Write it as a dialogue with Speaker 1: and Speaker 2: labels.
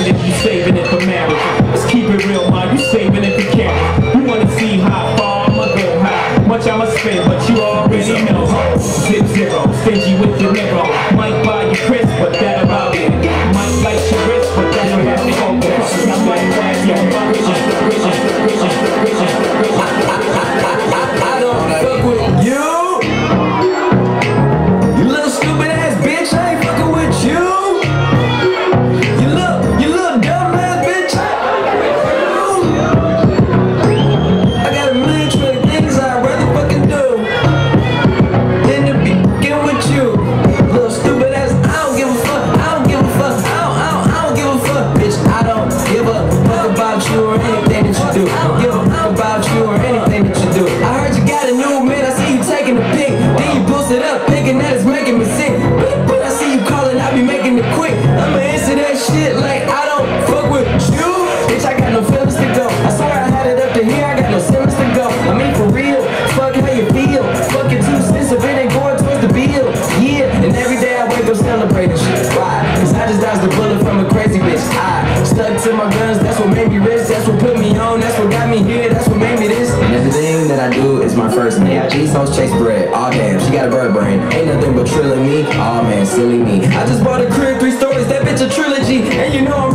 Speaker 1: it, you saving it for marriage. Let's keep it real, man, you saving it for cash. You wanna see how far I'ma go, how much I'ma spend, but you already know. Zip zero, stingy with the mirror. Might buy you crisp, but that about it. Might like your wrist, but that don't have to go.
Speaker 2: I don't fuck with you. You little stupid ass bitch, I ain't fucking with you. You little dumb ass bitch, I got a million trillion things I'd rather fucking do than to be getting with you. Little stupid ass, I don't give a fuck, I don't give a fuck, I don't give a fuck, bitch. I don't give a fuck about you or anything that you do. I don't give a fuck about you or anything that you do. I heard you got a new man, I see you taking a pic, then you post it up thinking that it's making me sick. But I see you calling, I be making it quick. I'ma answer that shit like I don't fuck with you. Bitch, I got no feelings to go. I swear I had it up to here, I got no feelings to go. I mean for real, fuck how you feel. Fuck it 2 cents if it ain't going towards the bill. Yeah, and every day I wake up celebrating shit. Why? Cause I just dodged the bullet from a crazy bitch. I stuck to my guns, that's what made me rich. That's what put me on, that's what got me here, that's what made me this. And everything that I do is my first name. G-Sauce chase bread, aw damn, she got a bird brain. Ain't nothing but trilling me, aw man, silly me. I just bought a crib, 3 stories, that bitch a trilogy. And you know I'm